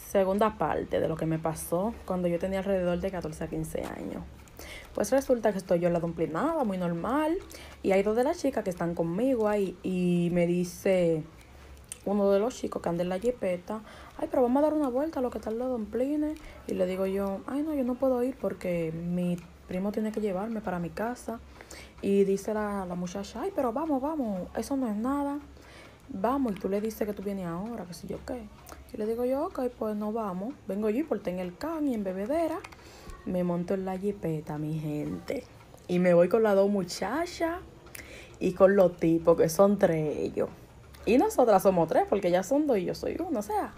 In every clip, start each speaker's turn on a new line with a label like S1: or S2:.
S1: Segunda parte de lo que me pasó cuando yo tenía alrededor de 14 a 15 años. Pues resulta que estoy yo en la dumplinada, muy normal. Y hay dos de las chicas que están conmigo ahí. Y me dice uno de los chicos que anda en la jipeta: ay, pero vamos a dar una vuelta a lo que están los dumplines. Y le digo yo: ay, no, yo no puedo ir porque mi primo tiene que llevarme para mi casa. Y dice la muchacha: ay, pero vamos, vamos, eso no es nada. Vamos, y tú le dices que tú vienes ahora, que si yo qué. Y le digo yo: ok, pues no vamos. Vengo yo y porté en el can y en bebedera. Me monto en la jipeta, mi gente. Y me voy con las dos muchachas y con los tipos, que son tres ellos. Y nosotras somos tres, porque ellas son dos y yo soy uno. O sea,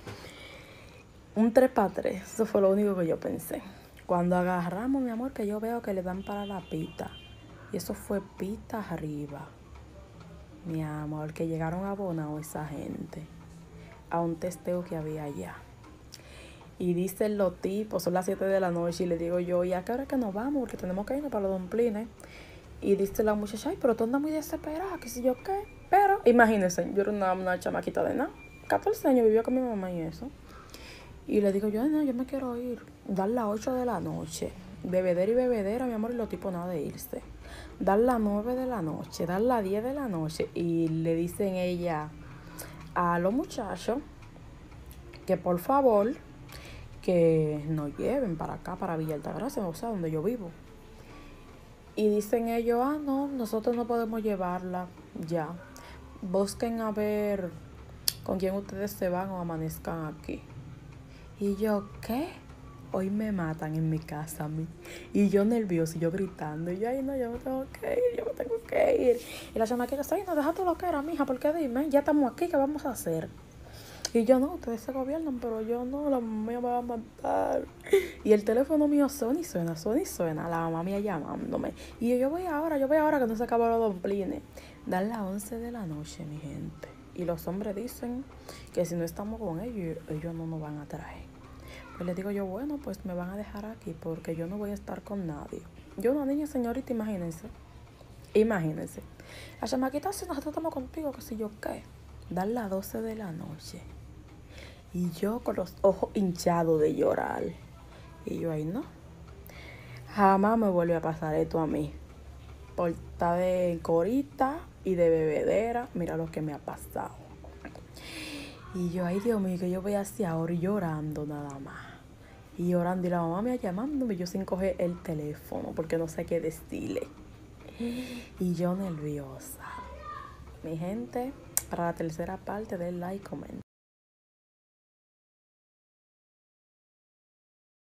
S1: un 3 para 3. Eso fue lo único que yo pensé. Cuando agarramos, mi amor, que yo veo que le dan para la pita. Y eso fue pita arriba. Mi amor, que llegaron abonados esa gente a un testeo que había allá. Y dicen los tipos, son las 7 de la noche, y le digo yo: ¿y a qué hora es que nos vamos? Porque tenemos que irnos para los dumplines. Y dice la muchacha: ay, pero tú andas muy desesperada, que si yo qué. Pero imagínense, yo era una chamaquita de nada, 14 años, vivía con mi mamá y eso. Y le digo yo: no, yo me quiero ir. Dar las 8 de la noche, bebedera y bebedera, mi amor, y los tipos nada de irse. Dar las 9 de la noche, dar las 10 de la noche. Y le dicen ella a los muchachos que por favor que nos lleven para acá, para Villa Altagracia, o sea, donde yo vivo. Y dicen ellos: ah, no, nosotros no podemos llevarla ya. Busquen a ver con quién ustedes se van o amanezcan aquí. Y yo: ¿qué? Hoy me matan en mi casa a mí. Y yo nerviosa, y yo gritando. Y yo: ay, no, yo me tengo que ir, yo me tengo que ir. Y la chamaquita: ay, no, deja todo lo que era, mija, porque dime, ya estamos aquí, ¿qué vamos a hacer? Y yo: no, ustedes se gobiernan, pero yo no, la mamá mía me va a matar. Y el teléfono mío suena y suena, la mamá mía llamándome. Y yo voy ahora, que no se acaban los dumplines. Dan las 11 de la noche, mi gente. Y los hombres dicen que si no estamos con ellos, ellos no nos van a traer. Pues le digo yo: bueno, pues me van a dejar aquí porque yo no voy a estar con nadie. Yo, una niña, señorita, imagínense. La chamaquita: si nosotros estamos contigo, que si yo qué. Dan las 12 de la noche. Y yo con los ojos hinchados de llorar. Y yo: ay, no. Jamás me vuelve a pasar esto a mí. Por estar de corita y de bebedera, mira lo que me ha pasado. Y yo: ay, Dios mío, que yo voy hacia ahora, y llorando nada más. Y llorando, y la mamá me llamándome, yo sin coger el teléfono, porque no sé qué decirle. Y yo nerviosa. Mi gente, para la tercera parte, den like, comenten.